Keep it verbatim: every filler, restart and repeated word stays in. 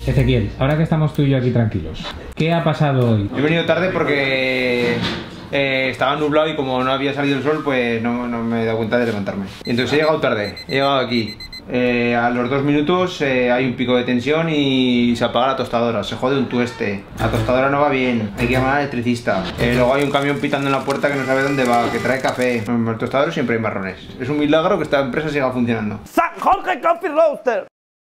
Ezequiel, ahora que estamos tú y yo aquí tranquilos, ¿qué ha pasado hoy? He venido tarde porque eh, estaba nublado y como no había salido el sol, pues no, no me he dado cuenta de levantarme. Y entonces he llegado tarde, he llegado aquí. Eh, a los dos minutos eh, hay un pico de tensión y se apaga la tostadora, se jode un tueste, la tostadora no va bien, hay que llamar al electricista. Eh, luego hay un camión pitando en la puerta que no sabe dónde va, que trae café. En el tostador siempre hay marrones. Es un milagro que esta empresa siga funcionando. San Jorge Coffee Roaster.